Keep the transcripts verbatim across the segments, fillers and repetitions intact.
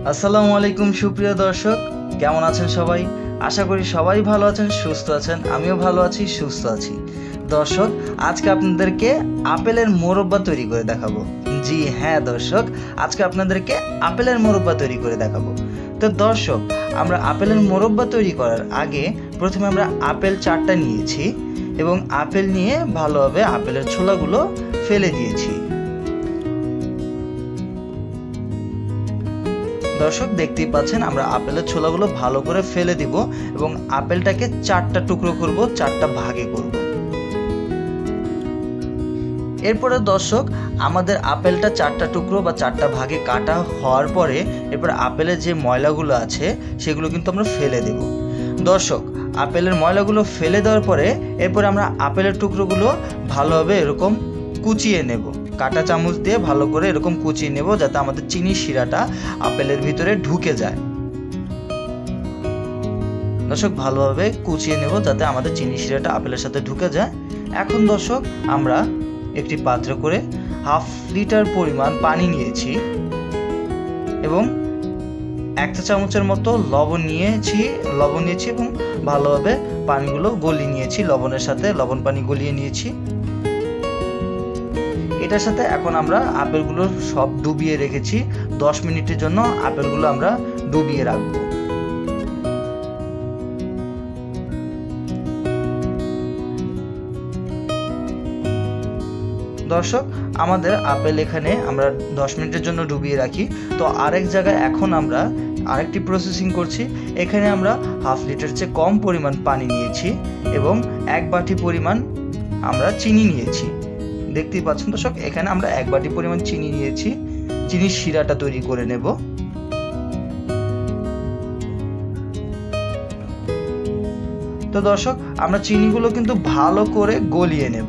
আসসালামু আলাইকুম সুপ্রিয় দর্শক, কেমন আছেন সবাই? আশা করি সবাই ভালো আছেন, সুস্থ আছেন। আমিও ভালো আছি, সুস্থ আছি। দর্শক, আজকে আপনাদেরকে আপেলের মোরব্বা তৈরি করে দেখাবো। জি হ্যাঁ দর্শক, আজকে আপনাদেরকে আপেলের মোরব্বা তৈরি করে দেখাবো। তো দর্শক, আমরা আপেলের মোরব্বা তৈরি করার আগে প্রথমে আমরা আপেল চারটা নিয়েছি এবং আপেল নিয়ে ভালোভাবে আপেলের ছোলাগুলো ফেলে দিয়েছি। দর্শক, দেখতেই পাচ্ছেন আমরা আপেলের ছোলাগুলো ভালো করে ফেলে দিব এবং আপেলটাকে চারটা টুকরো করব, চারটা ভাগে করব। এরপরে দর্শক, আমাদের আপেলটা চারটা টুকরো বা চারটা ভাগে কাটা হওয়ার পরে এরপর আপেলের যে ময়লাগুলো আছে সেগুলো কিন্তু আমরা ফেলে দেব। দর্শক, আপেলের ময়লাগুলো ফেলে দেওয়ার পরে এরপরে আমরা আপেলের টুকরোগুলো ভালোভাবে এরকম কুচিয়ে নেব। কাঁটা চামচ দিয়ে ভালো করে এরকম কুচিয়ে নেব যাতে আমাদের চিনির শিরাটা আপেলের ভিতরে ঢুকে যায়। দর্শক, ভালোভাবে কুচিয়ে নেব যাতে আমাদের চিনির শিরাটা আপেলের সাথে ঢুকে যায়। এখন দর্শক, আমরা একটি পাত্র করে হাফ লিটার পরিমাণ পানি নিয়েছি এবং এক চা চামচের মতো লবণ নিয়েছি লবণ নিয়েছি এবং ভালোভাবে পানিগুলো গলিয়ে নিয়েছি। লবণের সাথে লবণ পানি গলিয়ে নিয়েছি। এটার সাথে এখন আমরা আপেলগুলো সব ডুবিয়ে রেখেছি। দশ মিনিটের জন্য আপেলগুলো আমরা ডুবিয়ে রাখবো। দর্শক, আমাদের আপেল এখানে আমরা দশ মিনিটের জন্য ডুবিয়ে রাখি। তো আরেক জায়গায় এখন আমরা আরেকটি প্রসেসিং করছি। এখানে আমরা হাফ লিটার চেয়ে কম পরিমাণ পানি নিয়েছি এবং এক বাটি পরিমাণ আমরা চিনি নিয়েছি। দেখতেই পাচ্ছেন দর্শক, এখানে আমরা এক বাটি পরিমাণ চিনি নিয়েছি। চিনির শিরাটা তৈরি করে নেব। তো দর্শক, আমরা চিনিগুলো কিন্তু ভালো করে গলিয়ে নেব।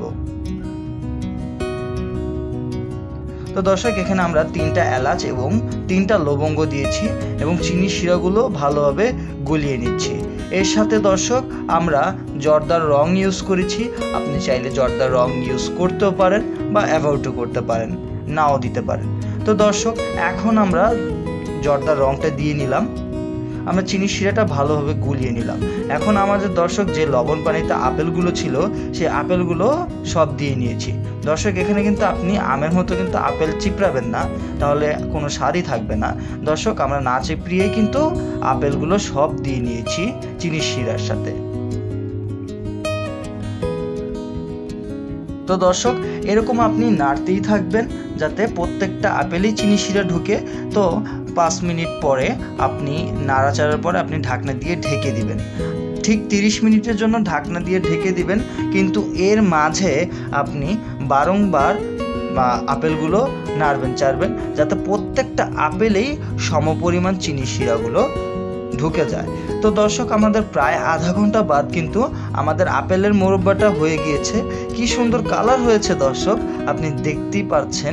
তো দর্শক, এখানে আমরা তিনটা এলাচ এবং তিনটা লবঙ্গ দিয়েছি এবং চিনির শিরাগুলো ভালোভাবে গলিয়ে নিচ্ছি। এর সাথে দর্শক, আমরা জর্দার রং ইউজ করেছি। আপনি চাইলে জর্দার রং ইউজ করতেও পারেন বা অ্যাভয়েডও করতে পারেন, নাও দিতে পারেন। তো দর্শক, এখন আমরা জর্দার রংটা দিয়ে নিলাম। আমরা চিনির শিরাটা ভালোভাবে গুলিয়ে নিলাম। এখন আমাদের দর্শক যে লবণ পানিতে আপেলগুলো ছিল সেই আপেলগুলো সব দিয়ে নিয়েছি। দর্শক, এখানে কিন্তু আপনি আমের মতো কিন্তু আপেল চিপড়াবেন না, তাহলে কোনো স্বাদই থাকবে না। দর্শক, আমরা না চিপড়িয়ে কিন্তু আপেলগুলো সব দিয়ে নিয়েছি চিনির শিরার সাথে। তো দর্শক, এরকম আপনি নাড়তেই থাকবেন যাতে প্রত্যেকটা আপেলই চিনি শিরা ঢুকে। তো পাঁচ মিনিট পরে আপনি নাড়াচাড়ার পরে আপনি ঢাকনা দিয়ে ঢেকে দিবেন। ঠিক তিরিশ মিনিটের জন্য ঢাকনা দিয়ে ঢেকে দিবেন, কিন্তু এর মাঝে আপনি বারংবার বা আপেলগুলো নাড়বেন চাড়বেন যাতে প্রত্যেকটা আপেলেই সমপরিমাণ চিনি শিরাগুলো ঢুকে যায়। তো দর্শক, আমাদের প্রায় আধা ঘন্টা বাদ কিন্তু আমাদের আপেলের মোরব্বাটা হয়ে গিয়েছে। কি সুন্দর কালার হয়েছে দর্শক, আপনি দেখতেই পাচ্ছেন।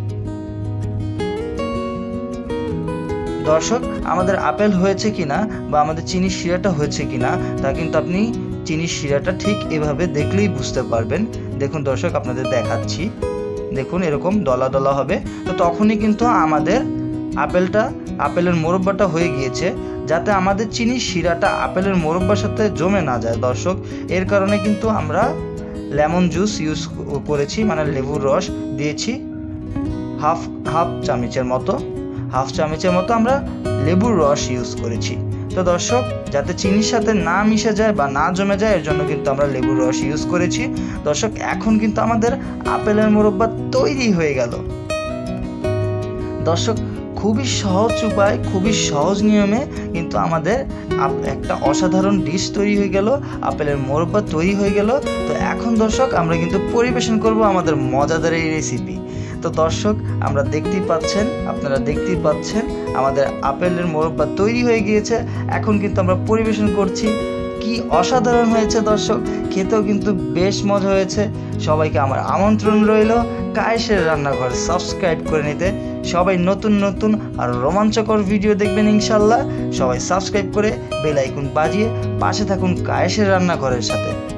দর্শক, আমাদের আপেল হয়েছে কিনা বা আমাদের চিনির শিরাটা হয়েছে কিনা তা কিন্তু আপনি চিনির শিরাটা ঠিক এভাবে দেখলেই বুঝতে পারবেন। দেখুন দর্শক, আপনাদের দেখাচ্ছি। দেখুন, এরকম দলা দলা হবে। তো তখনই কিন্তু আমাদের আপেলটা আপেলের মোরব্বাটা হয়ে গিয়েছে। যাতে আমাদের চিনির শিরাটা আপেলের মোরব্বার সাথে জমে না যায় দর্শক, এর কারণে কিন্তু আমরা লেমন জুস ইউজ করেছি, মানে লেবুর রস দিয়েছি হাফ হাফ চামচের মতো হাফ চামচের মতো আমরা লেবুর রস ইউজ করেছি। তো দর্শক, যাতে চিনির সাথে না মিশে যায় বা না জমে যায় এর জন্য কিন্তু আমরা লেবুর রস ইউজ করেছি। দর্শক, এখন কিন্তু আমাদের আপেলের মোরব্বা তৈরি হয়ে গেল। দর্শক, খুবই সহজ উপায়, খুবই সহজ নিয়মে কিন্তু আমাদের একটা অসাধারণ ডিশ তৈরি হয়ে গেল, আপেলের মোরব্বা তৈরি হয়ে গেল। তো এখন দর্শক, আমরা কিন্তু পরিবেশন করব আমাদের মজাদার এই রেসিপি। তো দর্শক, আমরা দেখতেই পাচ্ছেন আপনারা দেখতেই পাচ্ছেন আমাদের আপেলের মোরব্বা তৈরি হয়ে গিয়েছে। এখন কিন্তু আমরা পরিবেশন করছি। কি অসাধারণ হয়েছে দর্শক, খেতেও কিন্তু বেশ মজা হয়েছে। সবাইকে আমার আমন্ত্রণ রইল কায়েসের রান্নাঘর সাবস্ক্রাইব করে নিতে। সবাই নতুন নতুন আর রোমাঞ্চকর ভিডিও দেখবেন ইনশাল্লাহ। সবাই সাবস্ক্রাইব করে বেল আইকন বাজিয়ে পাশে থাকুন কায়েসের রান্নাঘরের সাথে।